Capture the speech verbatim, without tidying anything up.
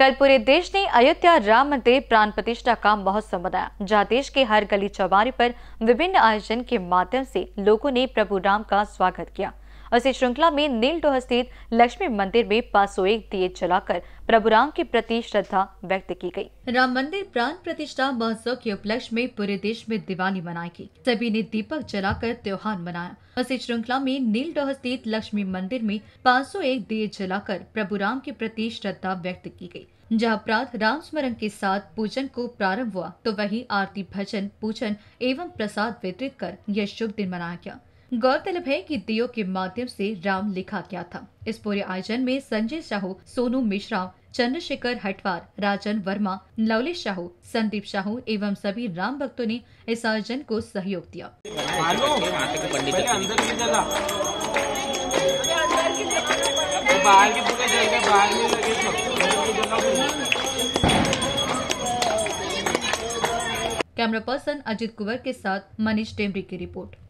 कल पूरे देश ने अयोध्या राम मंदिर प्राण प्रतिष्ठा का महोत्सव मनाया, जहां देश के हर गली चौबारे पर विभिन्न आयोजन के माध्यम से लोगों ने प्रभु राम का स्वागत किया। और इसी श्रृंखला में नीलडोह स्थित लक्ष्मी मंदिर में पाँच सौ एक दिए जलाकर प्रभु राम के प्रति श्रद्धा व्यक्त की गई। राम मंदिर प्राण प्रतिष्ठा महोत्सव के उपलक्ष्य में पूरे देश में दिवाली मनाई गई। सभी ने दीपक जलाकर त्योहार मनाया। इसी श्रृंखला में नीलडोह स्थित लक्ष्मी मंदिर में पाँच सौ एक दिए जलाकर प्रभु राम के प्रति श्रद्धा व्यक्त की गई। जहाँ प्रातः राम स्मरण के साथ पूजन को प्रारंभ हुआ, तो वहीं आरती, भजन, पूजन एवं प्रसाद वितरित कर यह शुभ दिन मनाया गया। गौरतलब है कि दियों के माध्यम से राम लिखा गया था। इस पूरे आयोजन में संजय साहू, सोनू मिश्रा, चंद्रशेखर हटवार, राजन वर्मा, लवलेश साहू, संदीप साहू एवं सभी राम भक्तों ने इस आयोजन को सहयोग दिया। कैमरा पर्सन अजित कुंवर के साथ मनीष टेमरी की रिपोर्ट।